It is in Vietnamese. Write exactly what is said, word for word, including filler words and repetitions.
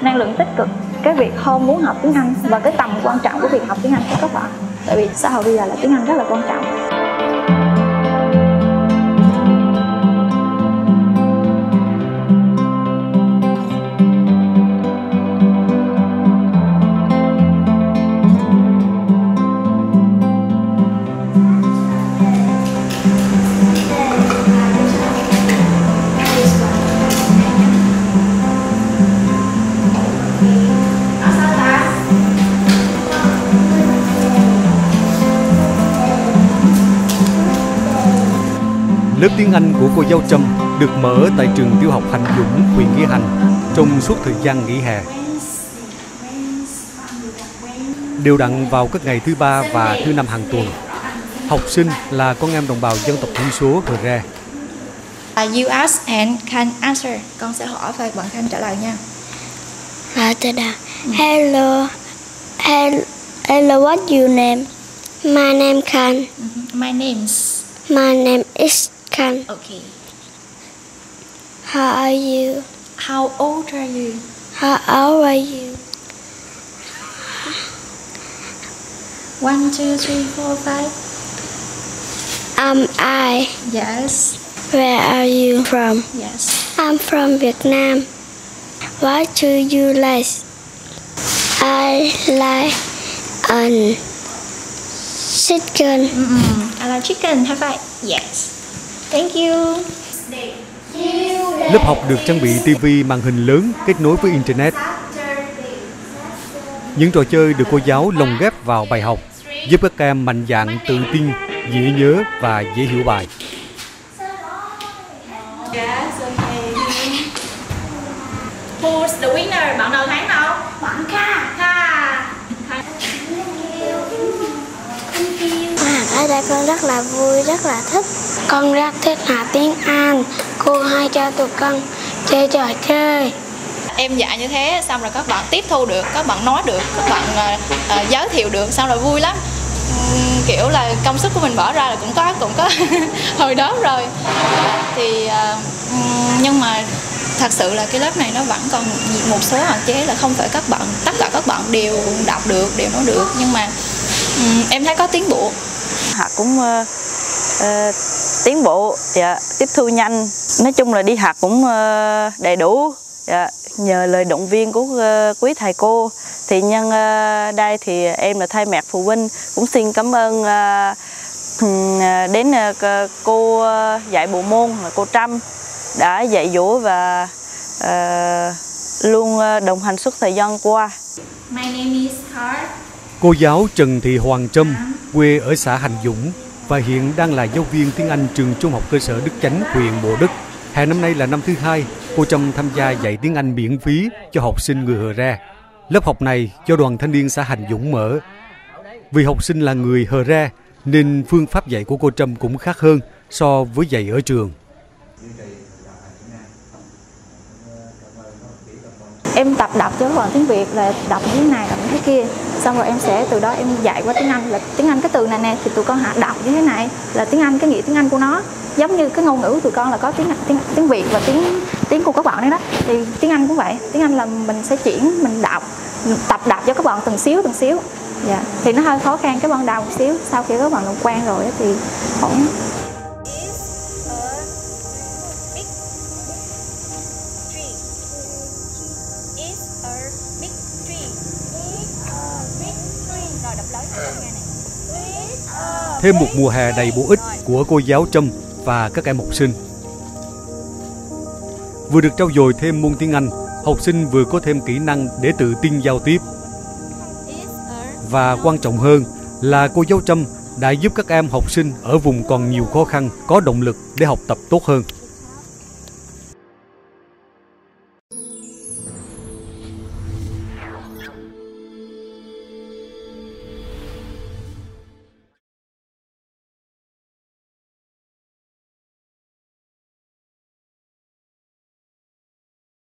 năng lượng tích cực cái việc không muốn học tiếng Anh và cái tầm quan trọng của việc học tiếng Anh của các bạn. Tại vì xã hội bây giờ là tiếng Anh rất là quan trọng. Lớp tiếng Anh của cô giáo Trâm được mở tại trường tiểu học Hạnh Dũng, huyện Nghĩa Hành trong suốt thời gian nghỉ hè. Đều đặn vào các ngày thứ ba và thứ năm hàng tuần. Học sinh là con em đồng bào dân tộc thiểu số Hờ Re. You ask and can answer. Con sẽ hỏi và bạn Khanh trả lời nha. Hello, hello, hello. What's your name? My name Khan. My name's. My name is Khan. Okay. How are you? How old are you? How old are you? One, two, three, four, five. Am I? Yes. Where are you from? Yes. I'm from Vietnam. What do you like? I like an chicken. Mm-mm. I like chicken. Have I? Yes. Thank you. Lớp học được trang bị ti vi màn hình lớn kết nối với Internet. Những trò chơi được cô giáo lồng ghép vào bài học giúp các em mạnh dạn, tự tin, dễ nhớ và dễ hiểu bài. Who's the winner? Bạn nào thắng nào? Bạn Kha. Kha. Ở đây con rất là vui, rất là thích. Con rất thích học tiếng Anh. Cô hay cho tụi con chơi trò chơi. Em dạy như thế xong rồi các bạn tiếp thu được, các bạn nói được, các bạn uh, uh, giới thiệu được, xong rồi vui lắm. Um, kiểu là công sức của mình bỏ ra là cũng có cũng có hồi đó rồi. Thì uh, um, nhưng mà thật sự là cái lớp này nó vẫn còn một số hạn chế, là không phải các bạn tất cả các bạn đều đọc được, đều nói được, nhưng mà um, em thấy có tiến bộ. Học cũng uh, uh, tiến bộ, dạ, tiếp thu nhanh. Nói chung là đi học cũng uh, đầy đủ. Dạ, nhờ lời động viên của uh, quý thầy cô thì nhân uh, đây thì em là thay mặt phụ huynh cũng xin cảm ơn uh, đến uh, cô uh, dạy bộ môn là cô Trâm đã dạy dỗ và uh, luôn uh, đồng hành suốt thời gian qua. My name is Thar. Cô giáo Trần Thị Hoàng Trâm, quê ở xã Hạnh Dũng và hiện đang là giáo viên tiếng Anh trường trung học cơ sở Đức Chánh, huyện Mộ Đức. Hè năm nay là năm thứ hai, cô Trâm tham gia dạy tiếng Anh miễn phí cho học sinh người Hờ Re. Lớp học này do đoàn thanh niên xã Hạnh Dũng mở. Vì học sinh là người Hờ Re nên phương pháp dạy của cô Trâm cũng khác hơn so với dạy ở trường. Em tập đọc cho các bạn tiếng Việt là đọc như thế này, đọc như thế kia. Xong rồi em sẽ từ đó em dạy qua tiếng Anh là tiếng Anh cái từ này nè thì tụi con hạ đọc như thế này là tiếng Anh, cái nghĩa tiếng Anh của nó. Giống như cái ngôn ngữ của tụi con là có tiếng tiếng tiếng Việt và tiếng tiếng của các bạn đấy đó. Thì tiếng Anh cũng vậy. Tiếng Anh là mình sẽ chuyển, mình đọc, tập đọc cho các bạn từng xíu từng xíu. Dạ. Thì nó hơi khó khăn cái ban đầu một xíu, sau khi các bạn làm quen rồi thì ổn. Thêm một mùa hè đầy bổ ích của cô giáo Trâm và các em học sinh. Vừa được trau dồi thêm môn tiếng Anh, học sinh vừa có thêm kỹ năng để tự tin giao tiếp. Và quan trọng hơn là cô giáo Trâm đã giúp các em học sinh ở vùng còn nhiều khó khăn có động lực để học tập tốt hơn.